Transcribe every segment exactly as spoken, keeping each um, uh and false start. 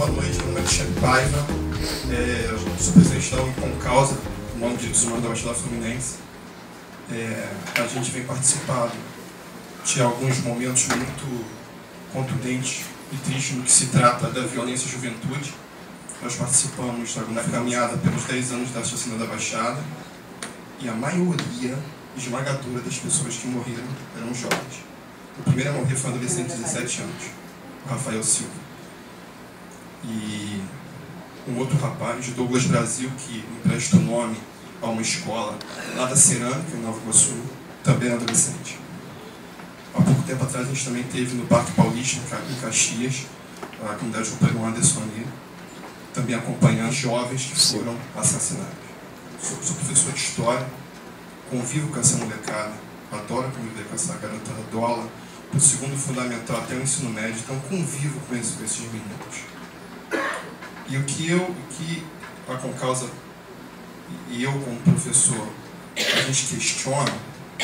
boa noite. Meu nome é Alexandre Paiva, é, sou presidente da Unicausa, no nome de Direitos Humanos da Baixada Fluminense. É, a gente vem participando de alguns momentos muito contundentes e tristes no que se trata da violência à juventude. Nós participamos na caminhada pelos dez anos da chacina da Baixada e a maioria esmagadora das pessoas que morreram eram jovens. O primeiro a morrer foi um adolescente de dezessete anos, o Rafael Silva. E um outro rapaz, Douglas Brasil, que empresta o nome a uma escola lá da Cerâmica, em Nova Iguaçu, também é adolescente. Há pouco tempo atrás a gente também teve no Parque Paulista, em Caxias, a comunidade do Pedro Anderson ali, também acompanhando jovens que foram assassinados. Sou, sou professor de História, convivo com essa molecada, adoro conviver com essa garotada do aula, do segundo fundamental até o ensino médio, então convivo com esses, com esses meninos. E o que eu, o que a Concausa e eu como professor, a gente questiona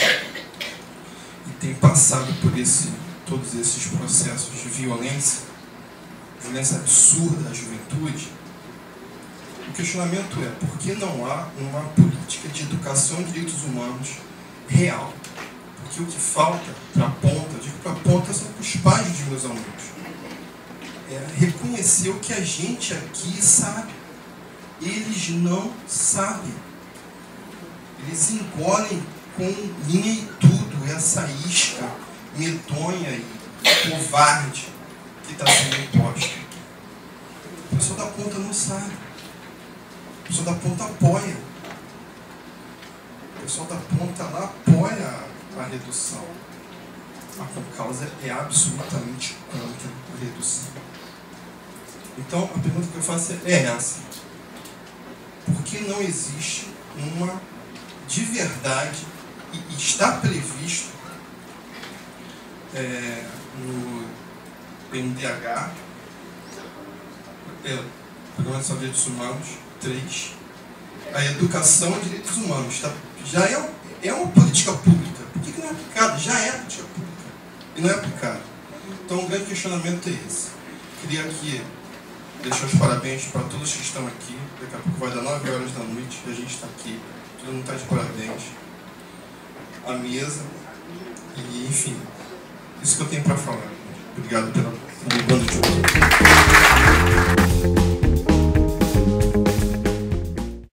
e tem passado por esse, todos esses processos de violência, violência absurda à juventude, o questionamento é por que não há uma política de educação em direitos humanos real? Porque o que falta para a ponta, eu digo para a ponta, são os pais dos meus alunos. É reconhecer o que a gente aqui sabe. Eles não sabem. Eles engolem com linha e tudo essa isca medonha e covarde que está sendo imposta. O pessoal da ponta não sabe. O pessoal da ponta apoia. O pessoal da ponta lá apoia a, a redução. A Concausa é absolutamente contra a redução. Então, a pergunta que eu faço é essa. Por que não existe uma, de verdade, e, e está previsto é, no P N D H, é, Programa de Direitos Humanos três, a educação em direitos humanos? Tá, já é, é uma política pública. Por que, que não é aplicada? Já é política pública. E não é aplicada. Então, um grande questionamento é esse. Queria aqui deixar os parabéns para todos que estão aqui. Daqui a pouco vai dar nove horas da noite e a gente está aqui. Todo mundo está de parabéns. A mesa. E, enfim, isso que eu tenho para falar. Obrigado pelo bando de hoje.